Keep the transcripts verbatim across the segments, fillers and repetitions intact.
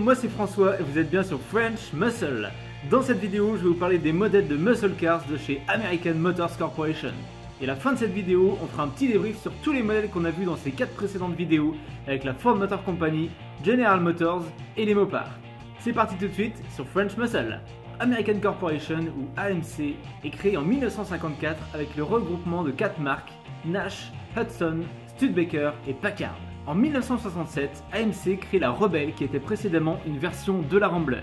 moi c'est François et vous êtes bien sur French Muscle. Dans cette vidéo, je vais vous parler des modèles de muscle cars de chez American Motors Corporation. Et à la fin de cette vidéo, on fera un petit débrief sur tous les modèles qu'on a vus dans ces quatre précédentes vidéos avec la Ford Motor Company, General Motors et les Mopar. C'est parti tout de suite sur French Muscle. American Corporation ou A M C est créé en mille neuf cent cinquante-quatre avec le regroupement de quatre marques Nash, Hudson, Studebaker et Packard. En mille neuf cent soixante-sept, A M C crée la Rebelle qui était précédemment une version de la Rambler.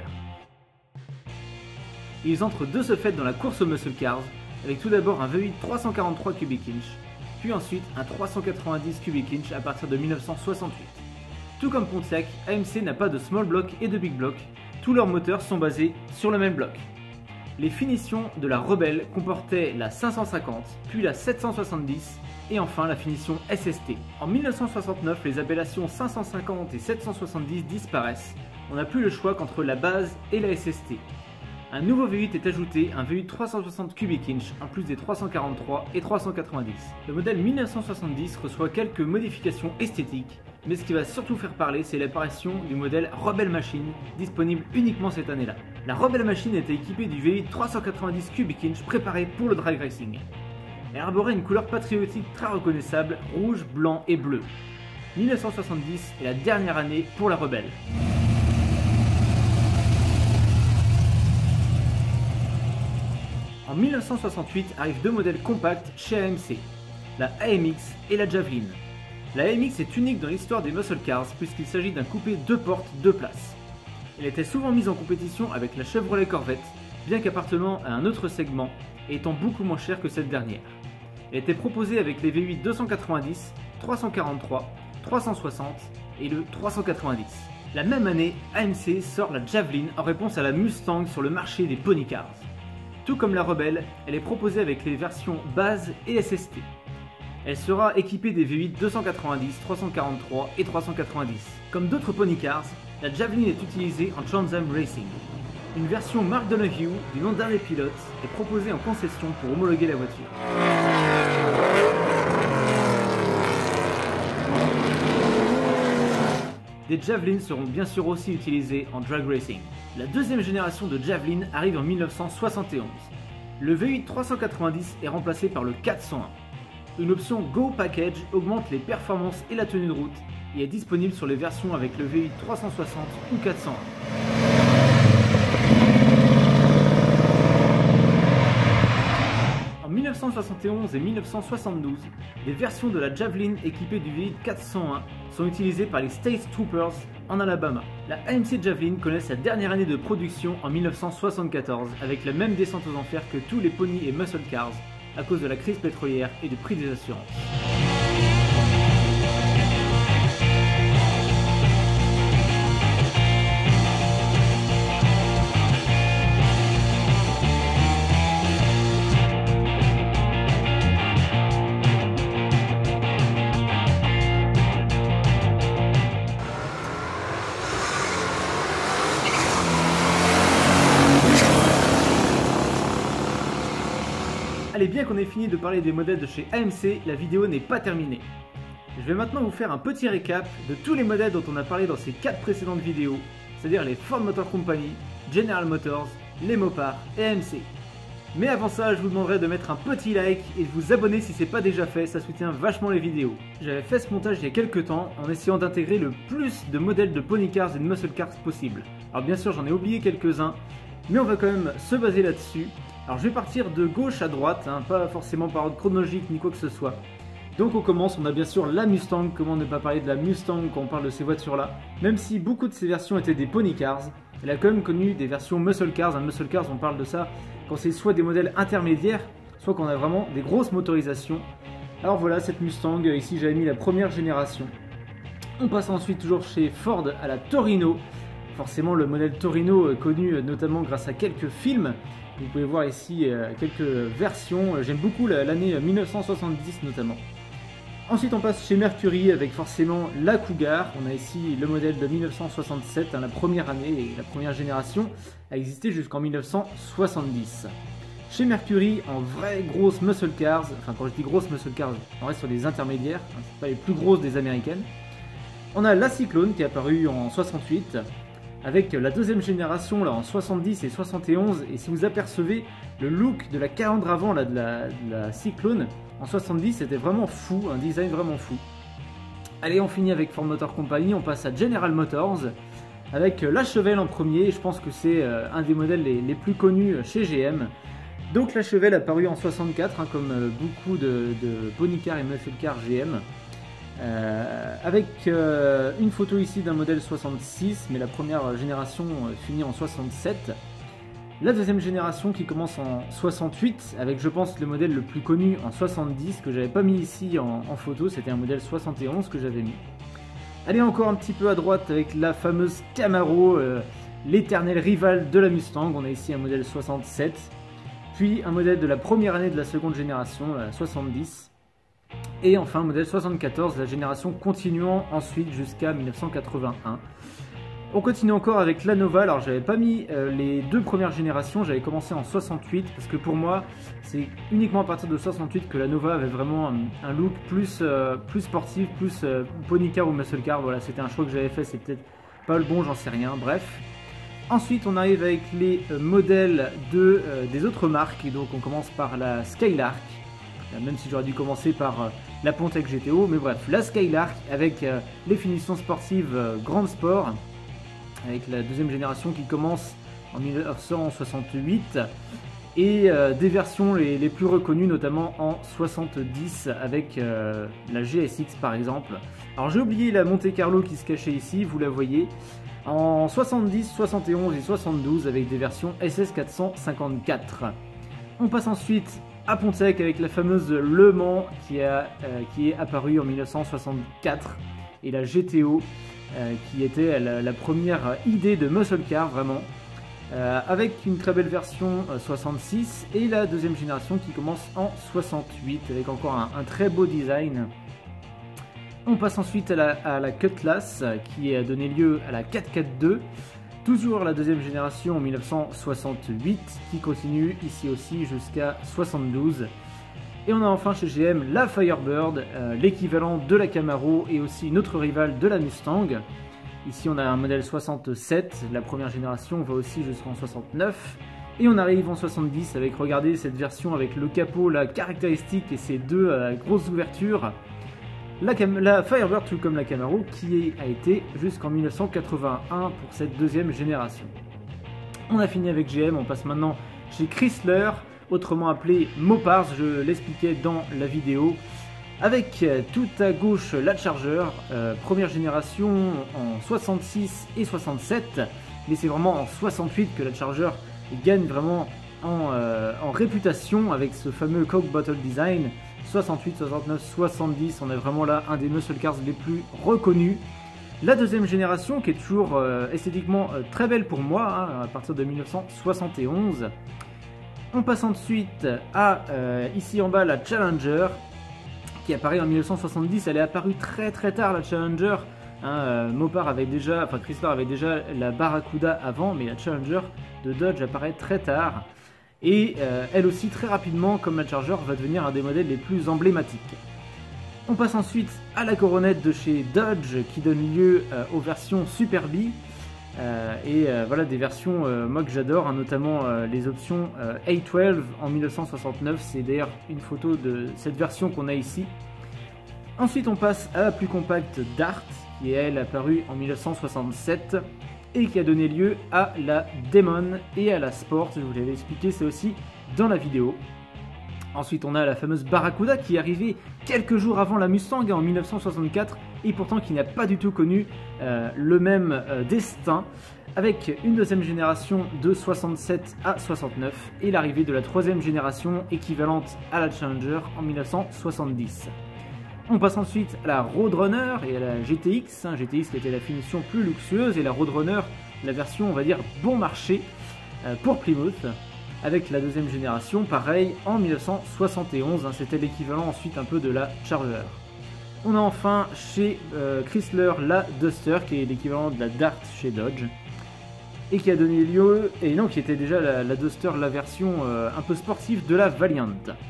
Ils entrent de ce fait dans la course aux muscle cars avec tout d'abord un V huit trois cent quarante-trois cubic inch, puis ensuite un trois cent quatre-vingt-dix cubic inch à partir de mille neuf cent soixante-huit. Tout comme Pontiac, A M C n'a pas de small block et de big block, tous leurs moteurs sont basés sur le même bloc. Les finitions de la Rebelle comportaient la cinq cent cinquante, puis la sept cent soixante-dix et enfin la finition S S T. En mille neuf cent soixante-neuf, les appellations cinq cent cinquante et sept cent soixante-dix disparaissent. On n'a plus le choix qu'entre la base et la S S T. Un nouveau V huit est ajouté, un V huit trois cent soixante cubic inch, en plus des trois cent quarante-trois et trois cent quatre-vingt-dix. Le modèle mille neuf cent soixante-dix reçoit quelques modifications esthétiques, mais ce qui va surtout faire parler, c'est l'apparition du modèle Rebel Machine, disponible uniquement cette année-là. La Rebel Machine était équipée du V huit trois cent quatre-vingt-dix cubic inch préparé pour le drag racing. Elle arborait une couleur patriotique très reconnaissable, rouge, blanc et bleu. mille neuf cent soixante-dix est la dernière année pour la Rebelle. En mille neuf cent soixante-huit arrivent deux modèles compacts chez A M C, la A M X et la Javelin. La A M X est unique dans l'histoire des muscle cars puisqu'il s'agit d'un coupé deux portes, deux places. Elle était souvent mise en compétition avec la Chevrolet Corvette, bien qu'appartenant à un autre segment et étant beaucoup moins chère que cette dernière. Elle était proposée avec les V huit deux cent quatre-vingt-dix, trois cent quarante-trois, trois cent soixante et le trois cent quatre-vingt-dix. La même année, A M C sort la Javelin en réponse à la Mustang sur le marché des pony cars. Tout comme la Rebelle, elle est proposée avec les versions base et S S T. Elle sera équipée des V huit deux cent quatre-vingt-dix, trois cent quarante-trois et trois cent quatre-vingt-dix. Comme d'autres pony cars, la Javelin est utilisée en Trans Am Racing. Une version Mark Donohue du nom d'un des pilotes est proposée en concession pour homologuer la voiture. Des Javelins seront bien sûr aussi utilisés en drag racing. La deuxième génération de Javelin arrive en mille neuf cent soixante et onze. Le V huit trois cent quatre-vingt-dix est remplacé par le quatre cent un. Une option Go Package augmente les performances et la tenue de route et est disponible sur les versions avec le V huit trois cent soixante ou quatre cent un. En mille neuf cent soixante et onze et mille neuf cent soixante-douze, des versions de la Javelin équipées du V huit quatre cent un sont utilisées par les State Troopers en Alabama. La A M C Javelin connaît sa dernière année de production en mille neuf cent soixante-quatorze avec la même descente aux enfers que tous les pony et muscle cars à cause de la crise pétrolière et du prix des assurances. Allez, bien qu'on ait fini de parler des modèles de chez A M C, la vidéo n'est pas terminée. Je vais maintenant vous faire un petit récap de tous les modèles dont on a parlé dans ces quatre précédentes vidéos, c'est-à-dire les Ford Motor Company, General Motors, les Mopar et A M C. Mais avant ça, je vous demanderai de mettre un petit like et de vous abonner si c'est pas déjà fait, ça soutient vachement les vidéos. J'avais fait ce montage il y a quelques temps en essayant d'intégrer le plus de modèles de pony cars et de muscle cars possible. Alors bien sûr, j'en ai oublié quelques-uns, mais on va quand même se baser là-dessus. Alors je vais partir de gauche à droite, hein, pas forcément par ordre chronologique ni quoi que ce soit. Donc on commence, on a bien sûr la Mustang, comment ne pas parler de la Mustang quand on parle de ces voitures-là. Même si beaucoup de ces versions étaient des pony cars, elle a quand même connu des versions muscle cars. Un muscle cars, on parle de ça quand c'est soit des modèles intermédiaires, soit quand on a vraiment des grosses motorisations. Alors voilà, cette Mustang, ici j'avais mis la première génération. On passe ensuite toujours chez Ford à la Torino. Forcément le modèle Torino connu notamment grâce à quelques films. Vous pouvez voir ici euh, quelques versions, j'aime beaucoup l'année mille neuf cent soixante-dix notamment. Ensuite on passe chez Mercury avec forcément la Cougar, on a ici le modèle de mille neuf cent soixante-sept, hein, la première année et la première génération a existé jusqu'en mille neuf cent soixante-dix. Chez Mercury, en vraie grosse muscle cars, enfin quand je dis grosse muscle cars, on reste sur des intermédiaires, hein, c'est pas les plus grosses des américaines. On a la Cyclone qui est apparue en soixante-huit, avec la deuxième génération là en soixante-dix et soixante et onze, et si vous apercevez le look de la calandre avant là, de, la, de la Cyclone en soixante-dix, c'était vraiment fou, un design vraiment fou. Allez, on finit avec Ford Motor Company, on passe à General Motors avec la Chevelle en premier. Je pense que c'est euh, un des modèles les, les plus connus chez G M. Donc la Chevelle a paru en soixante-quatre, hein, comme euh, beaucoup de, de Pony Car et Muscle Car G M. Euh, avec euh, une photo ici d'un modèle soixante-six, mais la première génération euh, finit en soixante-sept. La deuxième génération qui commence en soixante-huit, avec je pense le modèle le plus connu en soixante-dix, que j'avais pas mis ici en, en photo, c'était un modèle soixante et onze que j'avais mis. Allez, encore un petit peu à droite avec la fameuse Camaro, euh, l'éternel rival de la Mustang. On a ici un modèle soixante-sept, puis un modèle de la première année de la seconde génération, la soixante-dix. Et enfin, modèle soixante-quatorze, la génération continuant ensuite jusqu'à mille neuf cent quatre-vingt-un. On continue encore avec la Nova. Alors, j'avais pas mis euh, les deux premières générations, j'avais commencé en soixante-huit, parce que pour moi, c'est uniquement à partir de soixante-huit que la Nova avait vraiment un, un look plus, euh, plus sportif, plus euh, Pony Car ou Muscle Car. Voilà, c'était un choix que j'avais fait, c'est peut-être pas le bon, j'en sais rien, bref. Ensuite, on arrive avec les euh, modèles de, euh, des autres marques, et donc on commence par la Skylark. Même si j'aurais dû commencer par euh, la Pontiac G T O, mais bref, la Skylark avec euh, les finitions sportives euh, Grand Sport, avec la deuxième génération qui commence en mille neuf cent soixante-huit, et euh, des versions les, les plus reconnues, notamment en soixante-dix avec euh, la G S X par exemple. Alors j'ai oublié la Monte Carlo qui se cachait ici, vous la voyez, en soixante-dix, soixante et onze et soixante-douze avec des versions S S quatre cent cinquante-quatre. On passe ensuite à Pontiac avec la fameuse Le Mans qui, a, euh, qui est apparue en mille neuf cent soixante-quatre, et la G T O euh, qui était la, la première idée de Muscle Car vraiment, euh, avec une très belle version euh, soixante-six, et la deuxième génération qui commence en soixante-huit avec encore un, un très beau design. On passe ensuite à la, à la Cutlass qui a donné lieu à la quatre cent quarante-deux. Toujours la deuxième génération en mille neuf cent soixante-huit qui continue ici aussi jusqu'à soixante-douze. Et on a enfin chez G M la Firebird, euh, l'équivalent de la Camaro et aussi notre rival de la Mustang. Ici on a un modèle soixante-sept, la première génération va aussi jusqu'en soixante-neuf. Et on arrive en soixante-dix avec, regardez cette version avec le capot, la caractéristique et ses deux euh, grosses ouvertures. La, la Firebird, tout comme la Camaro, qui a été jusqu'en mille neuf cent quatre-vingt-un pour cette deuxième génération. On a fini avec G M, on passe maintenant chez Chrysler, autrement appelé Mopars, je l'expliquais dans la vidéo. Avec tout à gauche la Charger, euh, première génération en soixante-six et soixante-sept, mais c'est vraiment en soixante-huit que la Charger gagne vraiment en, euh, en réputation avec ce fameux Coke Bottle Design. soixante-huit, soixante-neuf, soixante-dix, on a vraiment là un des muscle cars les plus reconnus. La deuxième génération qui est toujours euh, esthétiquement euh, très belle pour moi, hein, à partir de mille neuf cent soixante et onze. On passe ensuite à, euh, ici en bas, la Challenger, qui apparaît en mille neuf cent soixante-dix. Elle est apparue très très tard, la Challenger. Hein, euh, Mopar avait déjà, enfin Chrysler avait déjà la Barracuda avant, mais la Challenger de Dodge apparaît très tard. Et euh, elle aussi très rapidement, comme la Charger, va devenir un des modèles les plus emblématiques. On passe ensuite à la Coronet de chez Dodge qui donne lieu euh, aux versions Super B. Euh, et euh, voilà des versions euh, moi que j'adore, hein, notamment euh, les options euh, A douze en mille neuf cent soixante-neuf. C'est d'ailleurs une photo de cette version qu'on a ici. Ensuite on passe à la plus compacte Dart qui est elle apparue en mille neuf cent soixante-sept. Et qui a donné lieu à la Demon et à la Sport, je vous l'avais expliqué, c'est aussi dans la vidéo. Ensuite on a la fameuse Barracuda qui est arrivée quelques jours avant la Mustang en mille neuf cent soixante-quatre et pourtant qui n'a pas du tout connu euh, le même euh, destin, avec une deuxième génération de soixante-sept à soixante-neuf et l'arrivée de la troisième génération équivalente à la Challenger en mille neuf cent soixante-dix. On passe ensuite à la Roadrunner et à la G T X, hein, G T X qui était la finition plus luxueuse, et la Roadrunner, la version on va dire bon marché euh, pour Plymouth, avec la deuxième génération, pareil, en mille neuf cent soixante et onze, hein, c'était l'équivalent ensuite un peu de la Charger. On a enfin chez euh, Chrysler la Duster, qui est l'équivalent de la Dart chez Dodge, et qui a donné lieu, et non, qui était déjà la, la Duster, la version euh, un peu sportive de la Valiant.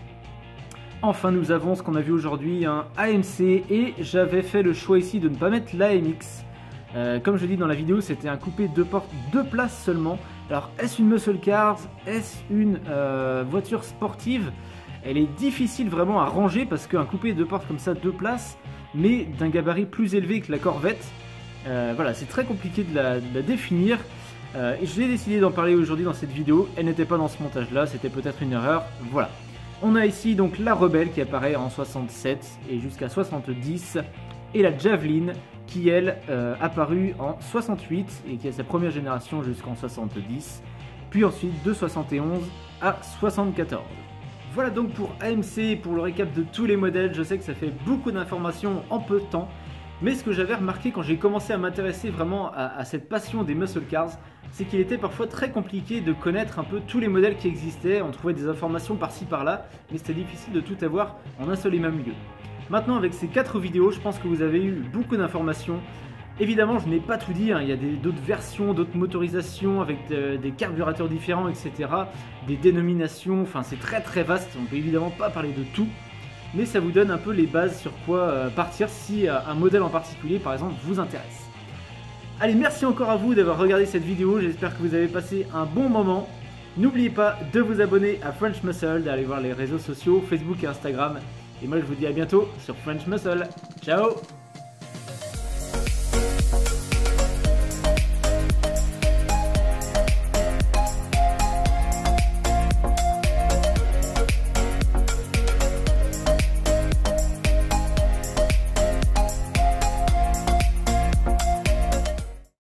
Enfin nous avons ce qu'on a vu aujourd'hui, un A M C, et j'avais fait le choix ici de ne pas mettre l'A M X Euh, comme je dis dans la vidéo, c'était un coupé deux portes, deux places seulement. Alors est-ce une muscle car? Est-ce une euh, voiture sportive? Elle est difficile vraiment à ranger parce qu'un coupé deux portes comme ça, deux places, mais d'un gabarit plus élevé que la Corvette, euh, voilà, c'est très compliqué de la, de la définir. Euh, et j'ai décidé d'en parler aujourd'hui dans cette vidéo. Elle n'était pas dans ce montage là, c'était peut-être une erreur. Voilà. On a ici donc la Rebelle qui apparaît en soixante-sept et jusqu'à soixante-dix, et la Javelin qui elle euh, apparue en soixante-huit et qui a sa première génération jusqu'en soixante-dix, puis ensuite de soixante et onze à soixante-quatorze. Voilà donc pour A M C, pour le récap de tous les modèles. Je sais que ça fait beaucoup d'informations en peu de temps, mais ce que j'avais remarqué quand j'ai commencé à m'intéresser vraiment à, à cette passion des muscle cars, c'est qu'il était parfois très compliqué de connaître un peu tous les modèles qui existaient. On trouvait des informations par-ci par-là, mais c'était difficile de tout avoir en un seul et même lieu. Maintenant, avec ces quatre vidéos, je pense que vous avez eu beaucoup d'informations. Évidemment, je n'ai pas tout dit, hein. Il y a d'autres versions, d'autres motorisations avec de, des carburateurs différents, et cetera. Des dénominations, enfin c'est très très vaste, on ne peut évidemment pas parler de tout. Mais ça vous donne un peu les bases sur quoi euh, partir si euh, un modèle en particulier, par exemple, vous intéresse. Allez, merci encore à vous d'avoir regardé cette vidéo, j'espère que vous avez passé un bon moment. N'oubliez pas de vous abonner à French Muscle, d'aller voir les réseaux sociaux, Facebook et Instagram. Et moi je vous dis à bientôt sur French Muscle. Ciao!